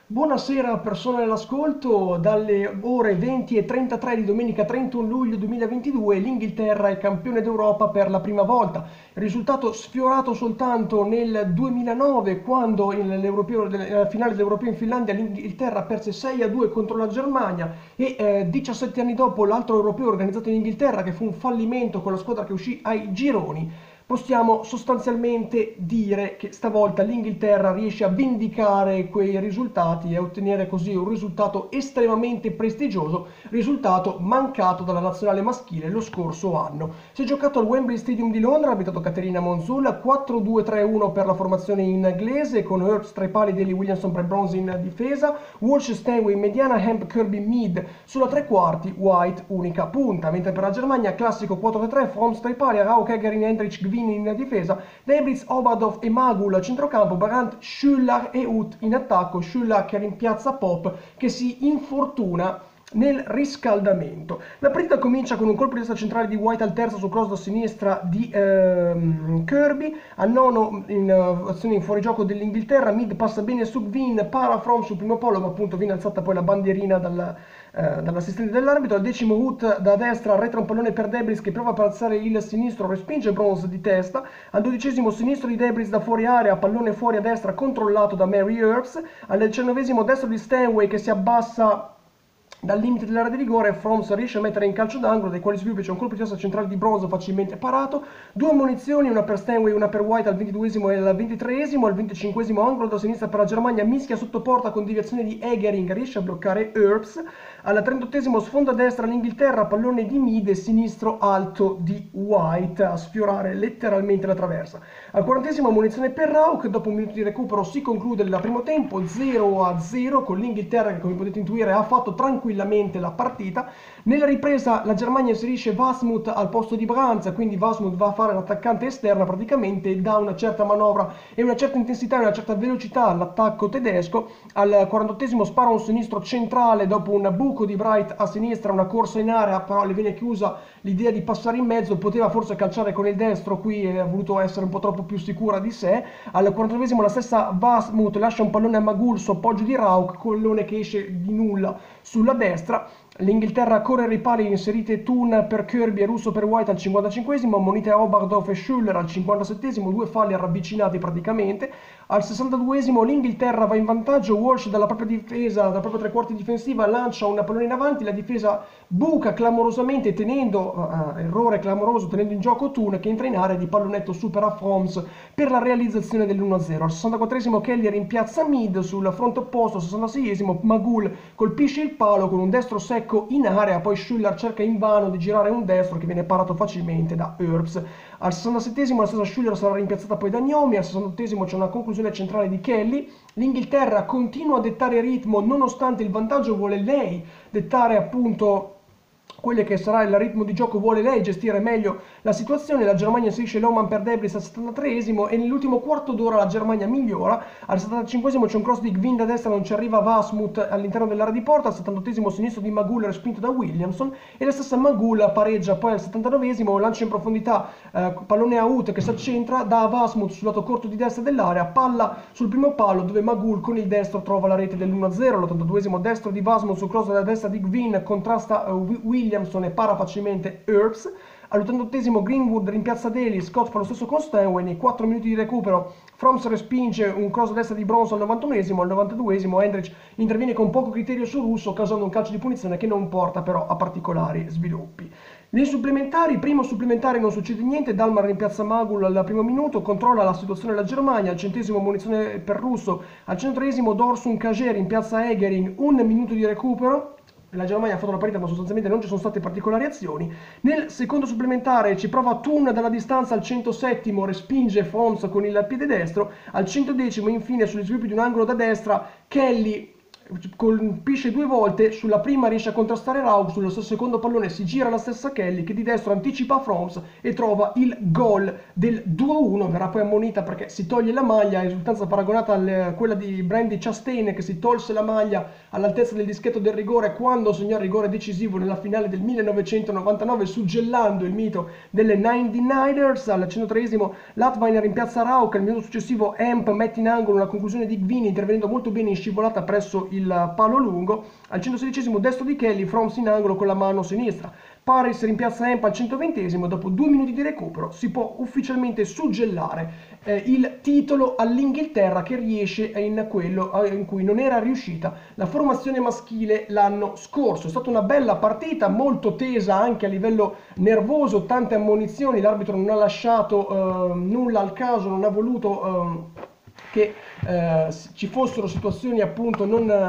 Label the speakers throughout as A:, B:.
A: Buonasera persone all'ascolto, dalle ore 20:33 di domenica 31 luglio 2022 l'Inghilterra è campione d'Europa per la prima volta. Risultato sfiorato soltanto nel 2009 quando nella finale dell'Europeo in Finlandia l'Inghilterra perse 6-2 contro la Germania e 17 anni dopo l'altro europeo organizzato in Inghilterra che fu un fallimento con la squadra che uscì ai gironi. Possiamo sostanzialmente dire che stavolta l'Inghilterra riesce a vendicare quei risultati e a ottenere così un risultato estremamente prestigioso, risultato mancato dalla nazionale maschile lo scorso anno. Si è giocato al Wembley Stadium di Londra, ha abitato Caterina Monzul, 4-2-3-1 per la formazione inglese con Herbst tra i pali, Daley Williamson, Brad Bronze in difesa, Walsh, Stanway in mediana, Hemp, Kirby, Mead sulla tre quarti, White unica punta, mentre per la Germania classico 4-3-3, Froms tra i pali, Rauch, Egerin, Hendrich, Gvin in difesa, Debritz, Obadov e Magul a centrocampo, Brandt, Schüller e Uth in attacco, Schüller che rimpiazza Pop che si infortuna nel riscaldamento. La partita comincia con un colpo di testa centrale di White al terzo su cross da sinistra di Kirby, al nono in azione in fuorigioco dell'Inghilterra, Mid passa bene su Gvin, para From sul primo palo, ma appunto viene alzata poi la bandierina dall'assistente dell'arbitro. Al decimo Uth da destra arretra un pallone per Debris che prova a palzare il sinistro, respinge Bronze di testa. Al dodicesimo sinistro di Debris da fuori area, pallone fuori a destra controllato da Mary Earps. Al diciannovesimo destro di Stanway che si abbassa dal limite dell'area di rigore, Froms riesce a mettere in calcio d'angolo, dai quali sviluppa c'è un colpo di testa centrale di Bronze facilmente parato, due munizioni, una per Stanway e una per White al 22esimo e al 23esimo, al 25esimo angolo da sinistra per la Germania, mischia sotto porta con deviazione di Egering, riesce a bloccare Earps, al 38esimo sfonda a destra l'Inghilterra, pallone di Mead e sinistro alto di White a sfiorare letteralmente la traversa. Al 40esimo munizione per Rauch, dopo un minuto di recupero si conclude il primo tempo 0-0 con l'Inghilterra che come potete intuire ha fatto tranquillamente la partita. Nella ripresa la Germania inserisce Wasmuth al posto di Brandt, quindi Wasmuth va a fare l'attaccante esterna praticamente e dà una certa manovra e una certa intensità e una certa velocità all'attacco tedesco. Al 48esimo spara un sinistro centrale dopo un buco di Bright a sinistra, una corsa in area, però le viene chiusa l'idea di passare in mezzo, poteva forse calciare con il destro, qui ha voluto essere un po' troppo più sicura di sé. Al 49esimo la stessa Wasmuth lascia un pallone a Magul su appoggio di Rauch, pallone che esce di nulla sulla destra. L'Inghilterra corre ai ripari, inserite Thun per Kirby e Russo per White al 55esimo, monite a Oberdorf e Schüller al 57esimo, due falli ravvicinati praticamente. Al 62esimo l'Inghilterra va in vantaggio, Walsh dalla propria difesa, dalla propria tre quarti difensiva lancia un pallone in avanti, la difesa buca clamorosamente errore clamoroso tenendo in gioco Thun che entra in area di pallonetto supera Froms per la realizzazione dell'1-0. Al 64esimo Kelly rimpiazza Mead sul fronte opposto, al 66esimo Magul colpisce il palo con un destro secco in area, poi Schüller cerca invano di girare un destro che viene parato facilmente da Earps. Al 67esimo la stessa Schüller sarà rimpiazzata poi da Gnomi, al 68esimo c'è una conclusione centrale di Kelly. L'Inghilterra continua a dettare ritmo nonostante il vantaggio, vuole lei dettare appunto quelle che sarà il ritmo di gioco, vuole lei gestire meglio la situazione. La Germania inserisce Lohmann per Debris al 73esimo e nell'ultimo quarto d'ora la Germania migliora. Al 75esimo c'è un cross di Gvin da destra, non ci arriva Wasmuth all'interno dell'area di porta. Al 78esimo sinistro di Magul respinto da Williamson e la stessa Magul pareggia poi al 79esimo, lancio in profondità, pallone a Uth che si accentra da Wasmuth sul lato corto di destra dell'area, palla sul primo palo dove Magul con il destro trova la rete dell'1-0. All'82esimo destro di Wasmuth sul cross della destra di Gvin contrasta Williamson e para facilmente Earps. All'88esimo Greenwood rimpiazza Daly, Scott fa lo stesso con Stanway, nei 4 minuti di recupero Froms respinge un cross a destra di Bronze al 91esimo, al 92esimo Hendrich interviene con poco criterio su Russo causando un calcio di punizione che non porta però a particolari sviluppi. Nei supplementari, primo supplementare non succede niente, Dalmar rimpiazza Magul al primo minuto, controlla la situazione la Germania, al 100esimo munizione per Russo, al 103esimo Dorsun Cagé rimpiazza Egering, un minuto di recupero. La Germania ha fatto la parità ma sostanzialmente non ci sono state particolari azioni. Nel secondo supplementare ci prova Thun dalla distanza al 107esimo, respinge Froms con il piede destro, al 110esimo infine sugli sviluppi di un angolo da destra Kelly colpisce 2 volte, sulla prima riesce a contrastare Rauk, sullo secondo pallone si gira la stessa Kelly che di destro anticipa Froms e trova il gol del 2-1, verrà poi ammonita perché si toglie la maglia, risultanza paragonata a quella di Brandy Chastain che si tolse la maglia all'altezza del dischetto del rigore quando segnò il rigore decisivo nella finale del 1999 suggellando il mito delle 99ers. Al 103esimo Latvainer rimpiazza Rauk, al minuto successivo Emp mette in angolo una conclusione di Gvini intervenendo molto bene in scivolata presso il palo lungo. Al 116esimo destro di Kelly, Froms in angolo con la mano sinistra. Paris rimpiazza Emp al 120esimo, dopo 2 minuti di recupero si può ufficialmente suggellare il titolo all'Inghilterra che riesce in quello in cui non era riuscita la formazione maschile l'anno scorso. È stata una bella partita, molto tesa anche a livello nervoso, tante ammonizioni, l'arbitro non ha lasciato nulla al caso, non ha voluto che ci fossero situazioni appunto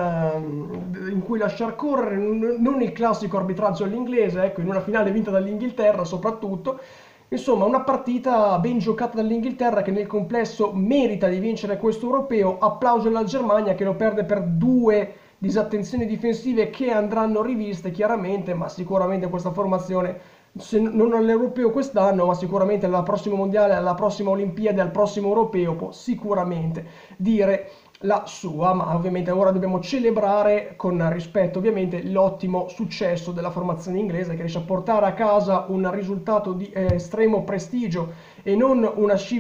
A: in cui lasciar correre, non il classico arbitraggio all'inglese, ecco, in una finale vinta dall'Inghilterra soprattutto. Insomma, una partita ben giocata dall'Inghilterra che nel complesso merita di vincere questo europeo. Applauso alla Germania che lo perde per 2 disattenzioni difensive che andranno riviste chiaramente, ma sicuramente questa formazione, se non all'europeo quest'anno, ma sicuramente alla prossima mondiale, alla prossima Olimpiade, al prossimo europeo, può sicuramente dire la sua, ma ovviamente ora dobbiamo celebrare con rispetto ovviamente l'ottimo successo della formazione inglese che riesce a portare a casa un risultato di estremo prestigio e non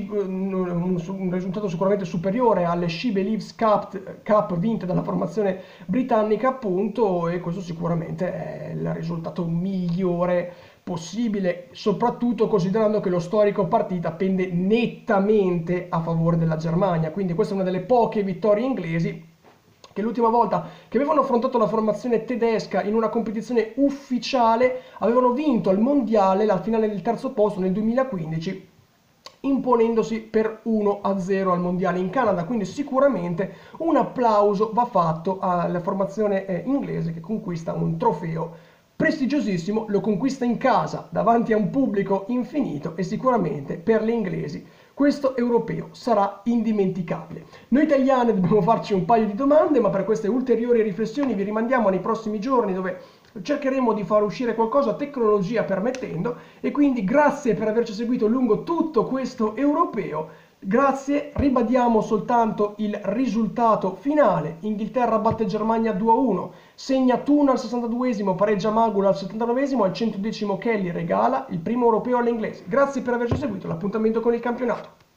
A: un risultato sicuramente superiore alle She Believes Cup vinte dalla formazione britannica appunto, e questo sicuramente è il risultato migliore possibile, soprattutto considerando che lo storico partita pende nettamente a favore della Germania, quindi questa è una delle poche vittorie inglesi che l'ultima volta che avevano affrontato la formazione tedesca in una competizione ufficiale avevano vinto al mondiale la finale del terzo posto nel 2015 imponendosi per 1-0 al mondiale in Canada, quindi sicuramente un applauso va fatto alla formazione inglese che conquista un trofeo prestigiosissimo, lo conquista in casa davanti a un pubblico infinito e sicuramente per gli inglesi questo europeo sarà indimenticabile. Noi italiani dobbiamo farci un paio di domande, ma per queste ulteriori riflessioni vi rimandiamo nei prossimi giorni dove cercheremo di far uscire qualcosa, tecnologia permettendo, e quindi grazie per averci seguito lungo tutto questo europeo. Grazie, ribadiamo soltanto il risultato finale. Inghilterra batte Germania 2-1, segna Tuna al 62esimo, pareggia Magula al 79esimo, al 110esimo Kelly regala il primo europeo alle inglesi. Grazie per averci seguito, l'appuntamento con il campionato.